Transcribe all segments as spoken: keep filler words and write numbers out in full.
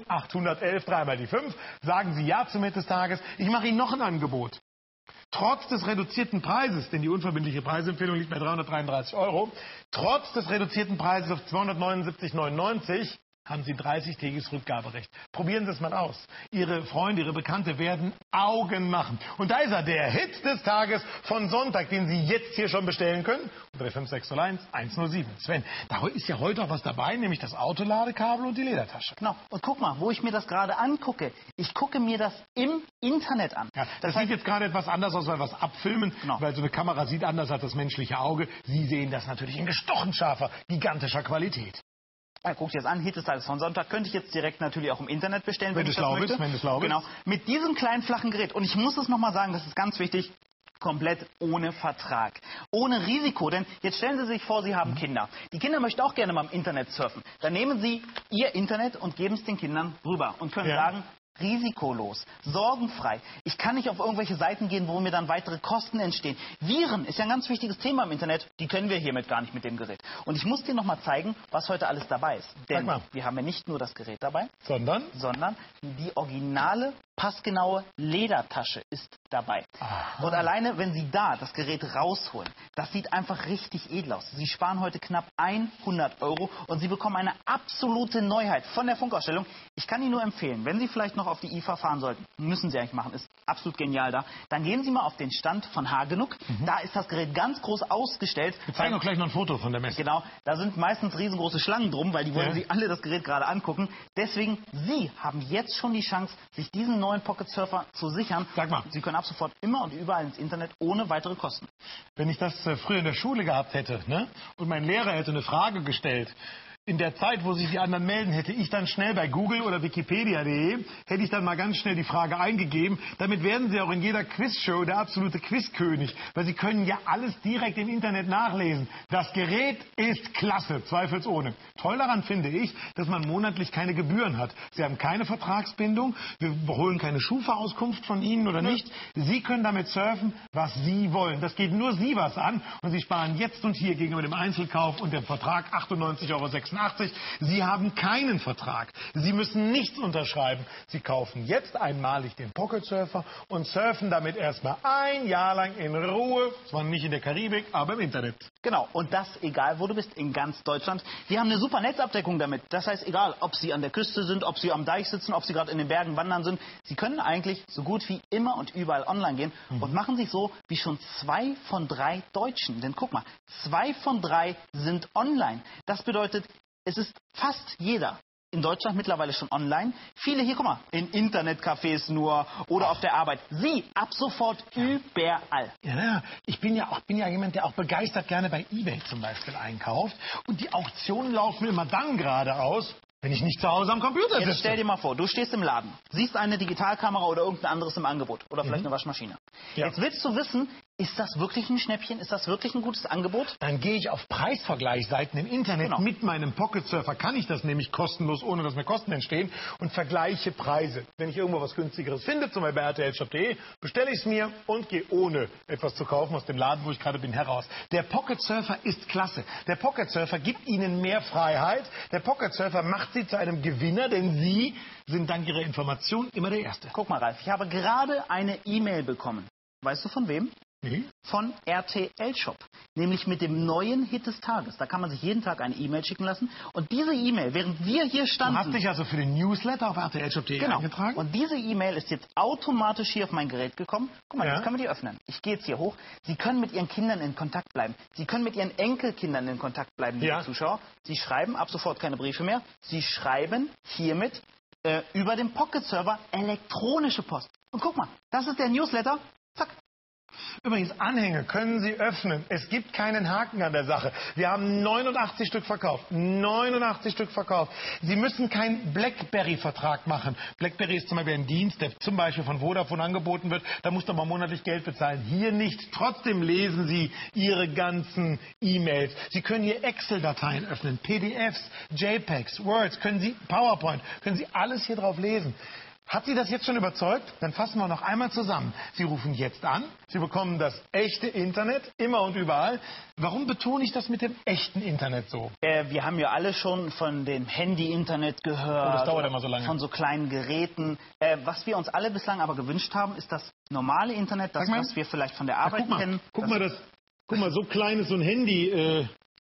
achthundertelf, dreimal die fünf. Sagen Sie ja zum Hit des Tages. Ich mache Ihnen noch ein Angebot. Trotz des reduzierten Preises, denn die unverbindliche Preisempfehlung liegt bei dreihundertdreiunddreißig Euro, trotz des reduzierten Preises auf zweihundertneunundsiebzig neunundneunzig haben Sie dreißig-tägiges Rückgaberecht. Probieren Sie es mal aus. Ihre Freunde, Ihre Bekannte werden Augen machen. Und da ist er, der Hit des Tages von Sonntag, den Sie jetzt hier schon bestellen können. drei fünf sechs null eins eins null sieben. Sven, da ist ja heute auch was dabei, nämlich das Autoladekabel und die Ledertasche. Genau. Und guck mal, wo ich mir das gerade angucke. Ich gucke mir das im Internet an. Ja, das, das sieht heißt, jetzt gerade etwas anders aus, weil wir es abfilmen. Genau. Weil so eine Kamera sieht anders als das menschliche Auge. Sie sehen das natürlich in gestochen scharfer, gigantischer Qualität. Ja, guckt jetzt an, Hit des Tages von Sonntag, könnte ich jetzt direkt natürlich auch im Internet bestellen, wenn, wenn ich das das möchte. möchte. Wenn das lau ist. Genau, mit diesem kleinen flachen Gerät. Und ich muss es nochmal sagen, das ist ganz wichtig, komplett ohne Vertrag. Ohne Risiko, denn jetzt stellen Sie sich vor, Sie haben Kinder. Die Kinder möchten auch gerne mal im Internet surfen. Dann nehmen Sie Ihr Internet und geben es den Kindern rüber und können Ja. sagen, risikolos, sorgenfrei. Ich kann nicht auf irgendwelche Seiten gehen, wo mir dann weitere Kosten entstehen. Viren ist ja ein ganz wichtiges Thema im Internet. Die können wir hiermit gar nicht mit dem Gerät. Und ich muss dir noch mal zeigen, was heute alles dabei ist. Denn mal. wir haben ja nicht nur das Gerät dabei, Sondern? sondern die originale, passgenaue Ledertasche ist dabei. Aha. Und alleine, wenn Sie da das Gerät rausholen, das sieht einfach richtig edel aus. Sie sparen heute knapp hundert Euro und Sie bekommen eine absolute Neuheit von der Funkausstellung. Ich kann Ihnen nur empfehlen, wenn Sie vielleicht noch auf die I F A fahren sollten, müssen Sie eigentlich machen, ist absolut genial da, dann gehen Sie mal auf den Stand von Hagenuk. Mhm. Da ist das Gerät ganz groß ausgestellt. Wir zeigen auch gleich noch ein Foto von der Messe. Genau, da sind meistens riesengroße Schlangen drum, weil die wollen Ja. sich alle das Gerät gerade angucken. Deswegen, Sie haben jetzt schon die Chance, sich diesen neuen Pocket Surfer zu sichern. Sag mal. Sie können ab sofort immer und überall ins Internet ohne weitere Kosten. Wenn ich das äh, früher in der Schule gehabt hätte, ne, und mein Lehrer hätte eine Frage gestellt, in der Zeit, wo sich die anderen melden, hätte ich dann schnell bei Google oder Wikipedia punkt de, hätte ich dann mal ganz schnell die Frage eingegeben. Damit werden Sie auch in jeder Quizshow der absolute Quizkönig, weil Sie können ja alles direkt im Internet nachlesen. Das Gerät ist klasse, zweifelsohne. Toll daran finde ich, dass man monatlich keine Gebühren hat. Sie haben keine Vertragsbindung, wir holen keine Schufa-Auskunft von Ihnen oder nicht. Sie können damit surfen, was Sie wollen. Das geht nur Sie was an und Sie sparen jetzt und hier gegenüber dem Einzelkauf und dem Vertrag achtundneunzig Euro sechsundachtzig. Sie haben keinen Vertrag. Sie müssen nichts unterschreiben. Sie kaufen jetzt einmalig den Pocket Surfer und surfen damit erstmal ein Jahr lang in Ruhe. Zwar nicht in der Karibik, aber im Internet. Genau, und das egal, wo du bist, in ganz Deutschland. Wir haben eine super Netzabdeckung damit. Das heißt, egal, ob Sie an der Küste sind, ob Sie am Deich sitzen, ob Sie gerade in den Bergen wandern sind, Sie können eigentlich so gut wie immer und überall online gehen mhm. und machen sich so wie schon zwei von drei Deutschen. Denn guck mal, zwei von drei sind online. Das bedeutet, es ist fast jeder in Deutschland mittlerweile schon online. Viele hier, guck mal, in Internetcafés nur oder auf der Arbeit. Sie ab sofort überall. Ja, ja, ich bin ja auch bin ja jemand, der auch begeistert gerne bei eBay zum Beispiel einkauft. Und die Auktionen laufen immer dann gerade aus, wenn ich nicht zu Hause am Computer sitze. Jetzt stell dir mal vor, du stehst im Laden, siehst eine Digitalkamera oder irgendein anderes im Angebot oder vielleicht mhm. eine Waschmaschine. Ja. Jetzt willst du wissen, ist das wirklich ein Schnäppchen? Ist das wirklich ein gutes Angebot? Dann gehe ich auf Preisvergleichsseiten im Internet. Genau. Mit meinem Pocket Surfer kann ich das nämlich kostenlos, ohne dass mir Kosten entstehen, und vergleiche Preise. Wenn ich irgendwo was günstigeres finde, zum Beispiel bei R T L Shop punkt de, bestelle ich es mir und gehe ohne etwas zu kaufen aus dem Laden, wo ich gerade bin, heraus. Der Pocket Surfer ist klasse. Der Pocket Surfer gibt Ihnen mehr Freiheit. Der Pocket Surfer macht Sie zu einem Gewinner, denn Sie sind dank Ihrer Information immer der Erste. Guck mal, Ralf, ich habe gerade eine E-Mail bekommen. Weißt du von wem? Nee. Von R T L Shop, nämlich mit dem neuen Hit des Tages. Da kann man sich jeden Tag eine E-Mail schicken lassen. Und diese E-Mail, während wir hier standen... Du hast dich also für den Newsletter auf R T L Shop punkt de genau. eingetragen? Und diese E-Mail ist jetzt automatisch hier auf mein Gerät gekommen. Guck mal, ja. jetzt können wir die öffnen. Ich gehe jetzt hier hoch. Sie können mit Ihren Kindern in Kontakt bleiben. Sie können mit Ihren Enkelkindern in Kontakt bleiben, liebe ja. Zuschauer. Sie schreiben ab sofort keine Briefe mehr. Sie schreiben hiermit äh, über den Pocket-Server elektronische Post. Und guck mal, das ist der Newsletter. Zack. Übrigens, Anhänge können Sie öffnen. Es gibt keinen Haken an der Sache. Wir haben neunundachtzig Stück verkauft. neunundachtzig Stück verkauft. Sie müssen keinen BlackBerry-Vertrag machen. BlackBerry ist zum Beispiel ein Dienst, der zum Beispiel von Vodafone angeboten wird. Da muss man monatlich Geld bezahlen. Hier nicht. Trotzdem lesen Sie Ihre ganzen E-Mails. Sie können hier Excel-Dateien öffnen, P D Fs, JPEGs, Words, können Sie PowerPoint, können Sie alles hier drauf lesen. Hat Sie das jetzt schon überzeugt? Dann fassen wir noch einmal zusammen. Sie rufen jetzt an, Sie bekommen das echte Internet, immer und überall. Warum betone ich das mit dem echten Internet so? Äh, wir haben ja alle schon von dem Handy-Internet gehört, oh, das dauert immer so lange. Von so kleinen Geräten. Äh, was wir uns alle bislang aber gewünscht haben, ist das normale Internet, das, was wir vielleicht von der Arbeit Ach, guck mal, kennen. Guck mal, das, guck mal, so klein ist so ein Handy... Äh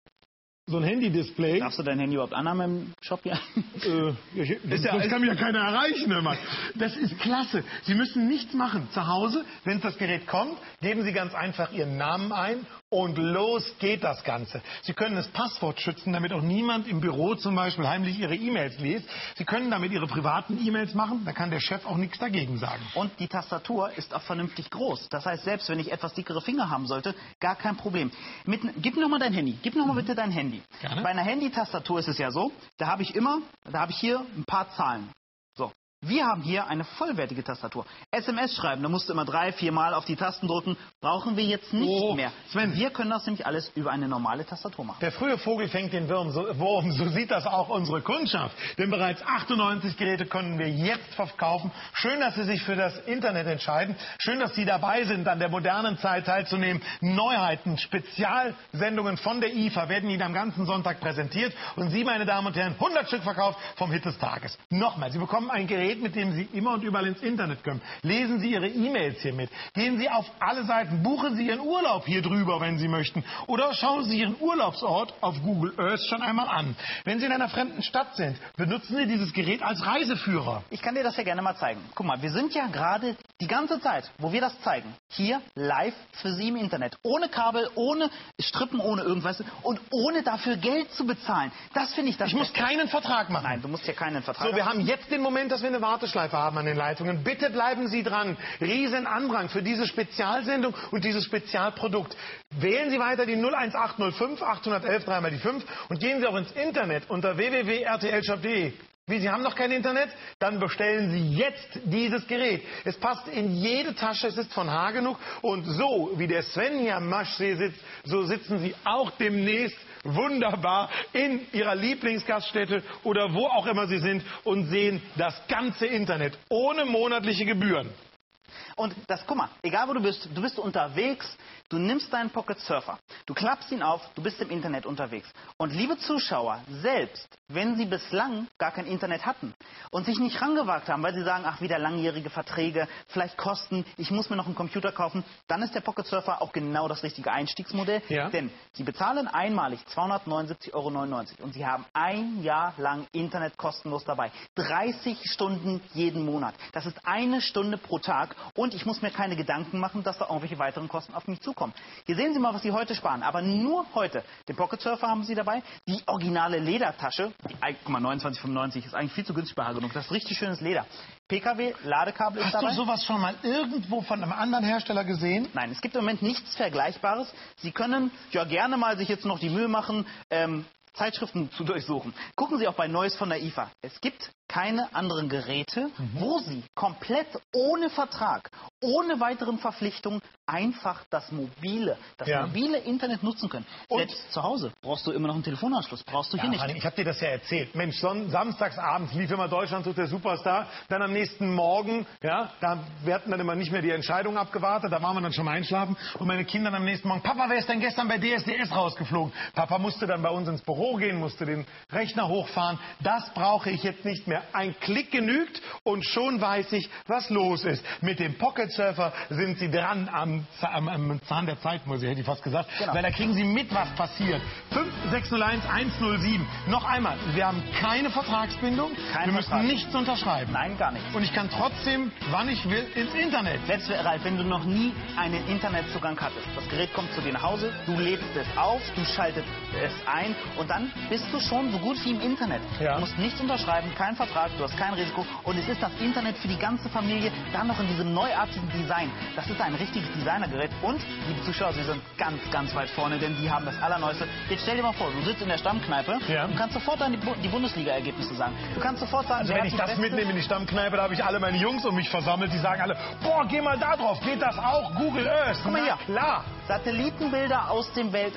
So ein Handy-Display. Darfst du dein Handy überhaupt anhaben im Shop hier? Äh, ich, das, ja, sonst kann mich ja keiner erreichen. Mann. Das ist klasse. Sie müssen nichts machen. Zu Hause, wenn das Gerät kommt, geben Sie ganz einfach Ihren Namen ein und los geht das Ganze. Sie können das Passwort schützen, damit auch niemand im Büro zum Beispiel heimlich Ihre E-Mails liest. Sie können damit Ihre privaten E-Mails machen, da kann der Chef auch nichts dagegen sagen. Und die Tastatur ist auch vernünftig groß. Das heißt, selbst wenn ich etwas dickere Finger haben sollte, gar kein Problem. Mit, gib mir noch mal dein Handy. Gib mir noch mal bitte dein Handy. Gerne. Bei einer Handy-Tastatur ist es ja so, da habe ich immer, da habe ich hier ein paar Zahlen. So. Wir haben hier eine vollwertige Tastatur. S M S schreiben, da musst du immer drei, vier Mal auf die Tasten drücken. Brauchen wir jetzt nicht oh, mehr. Sven. Wir können das nämlich alles über eine normale Tastatur machen. Der frühe Vogel fängt den Wurm, so, Wurm, so sieht das auch unsere Kundschaft. Denn bereits achtundneunzig Geräte können wir jetzt verkaufen. Schön, dass Sie sich für das Internet entscheiden. Schön, dass Sie dabei sind, an der modernen Zeit teilzunehmen. Neuheiten, Spezialsendungen von der I F A werden Ihnen am ganzen Sonntag präsentiert. Und Sie, meine Damen und Herren, hundert Stück verkauft vom Hit des Tages. Nochmal, Sie bekommen ein Gerät, mit dem Sie immer und überall ins Internet können. Lesen Sie Ihre E-Mails hier mit. Gehen Sie auf alle Seiten. Buchen Sie Ihren Urlaub hier drüber, wenn Sie möchten. Oder schauen Sie Ihren Urlaubsort auf Google Earth schon einmal an. Wenn Sie in einer fremden Stadt sind, benutzen Sie dieses Gerät als Reiseführer. Ich kann dir das ja gerne mal zeigen. Guck mal, wir sind ja gerade die ganze Zeit, wo wir das zeigen, hier live für Sie im Internet. Ohne Kabel, ohne Strippen, ohne irgendwas und ohne dafür Geld zu bezahlen. Das finde ich das Ich muss keinen Vertrag machen. Nein, du musst hier keinen Vertrag So, wir machen. haben jetzt den Moment, dass wir eine Warteschleife haben an den Leitungen. Bitte bleiben Sie dran. Riesen Andrang für diese Spezialsendung und dieses Spezialprodukt. Wählen Sie weiter die null eins acht null fünf acht eins eins drei mal die fünf und gehen Sie auch ins Internet unter w w w punkt r t l shop punkt d e. Wie, Sie haben noch kein Internet? Dann bestellen Sie jetzt dieses Gerät. Es passt in jede Tasche, es ist von Haar genug. Und so, wie der Sven hier am Maschsee sitzt, so sitzen Sie auch demnächst wunderbar in Ihrer Lieblingsgaststätte oder wo auch immer Sie sind und sehen das ganze Internet ohne monatliche Gebühren. Und das, guck mal, egal wo du bist, du bist unterwegs, du nimmst deinen Pocket Surfer, du klappst ihn auf, du bist im Internet unterwegs. Und liebe Zuschauer, selbst wenn Sie bislang gar kein Internet hatten und sich nicht rangewagt haben, weil Sie sagen, ach, wieder langjährige Verträge, vielleicht Kosten, ich muss mir noch einen Computer kaufen, dann ist der Pocket Surfer auch genau das richtige Einstiegsmodell. Ja. Denn Sie bezahlen einmalig zweihundertneunundsiebzig Euro neunundneunzig und Sie haben ein Jahr lang Internet kostenlos dabei. dreißig Stunden jeden Monat. Das ist eine Stunde pro Tag. Und ich muss mir keine Gedanken machen, dass da irgendwelche weiteren Kosten auf mich zukommen. Hier sehen Sie mal, was Sie heute sparen. Aber nur heute. Den Pocket Surfer haben Sie dabei. Die originale Ledertasche. Die, guck mal, neunundzwanzig fünfundneunzig ist eigentlich viel zu günstig bei Haar genug. Das ist richtig schönes Leder. P K W-Ladekabel ist Hast dabei. du sowas schon mal irgendwo von einem anderen Hersteller gesehen? Nein, es gibt im Moment nichts Vergleichbares. Sie können ja gerne mal sich jetzt noch die Mühe machen, ähm, Zeitschriften zu durchsuchen. Gucken Sie auch bei Neues von der I F A. Es gibt keine anderen Geräte, mhm. wo Sie komplett ohne Vertrag, ohne weiteren Verpflichtungen einfach das mobile, das ja. mobile Internet nutzen können. Und selbst zu Hause brauchst du immer noch einen Telefonanschluss. Brauchst du ja, hier nicht. Hanni, ich habe dir das ja erzählt. Mensch, son samstagsabends lief immer Deutschland sucht der Superstar. Dann am nächsten Morgen, ja, da wir hatten dann immer nicht mehr die Entscheidung abgewartet. Da waren wir dann schon mal einschlafen. Und meine Kinder am nächsten Morgen, Papa, wer ist denn gestern bei D S D S rausgeflogen? Papa musste dann bei uns ins Büro gehen, musste den Rechner hochfahren. Das brauche ich jetzt nicht mehr. Ein Klick genügt und schon weiß ich, was los ist. Mit dem Pocket Surfer sind Sie dran am, am, am Zahn der Zeit, muss ich, hätte ich fast gesagt. Genau. Weil da kriegen Sie mit, was passiert. fünf sechs null eins eins null sieben. Noch einmal, wir haben keine Vertragsbindung. Kein wir müssen Vertrag. nichts unterschreiben. Nein, gar nicht. Und ich kann trotzdem, wann ich will, ins Internet. Selbst Ralf, wenn du noch nie einen Internetzugang hattest, das Gerät kommt zu dir nach Hause, du lädst es auf, du schaltest es ein und dann bist du schon so gut wie im Internet. Ja. Du musst nichts unterschreiben, kein Vertrag, du hast kein Risiko und es ist das Internet für die ganze Familie, dann noch in diesem neuartigen Design. Das ist ein richtiges Designergerät und, liebe Zuschauer, Sie sind ganz, ganz weit vorne, denn die haben das Allerneueste. Jetzt stell dir mal vor, du sitzt in der Stammkneipe ja. und kannst sofort dann die, Bu die Bundesliga-Ergebnisse sagen. Du kannst sofort sagen, also wer wenn ich hat die das beste... mitnehme in die Stammkneipe, da habe ich alle meine Jungs um mich versammelt, die sagen alle, boah, geh mal da drauf, geht das auch? Google Earth. Guck mal hier. Na klar. Satellitenbilder aus dem Weltall.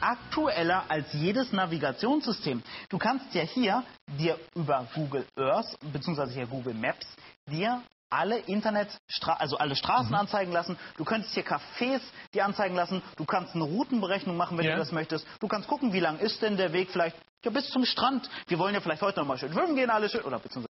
aktueller als jedes Navigationssystem. Du kannst ja hier dir über Google Earth, beziehungsweise hier Google Maps, dir alle Internet, also alle Straßen mhm. anzeigen lassen. Du könntest hier Cafés dir anzeigen lassen. Du kannst eine Routenberechnung machen, wenn ja. du das möchtest. Du kannst gucken, wie lang ist denn der Weg vielleicht ja, bis zum Strand. Wir wollen ja vielleicht heute noch mal schön schwimmen gehen, alle schön, oder beziehungsweise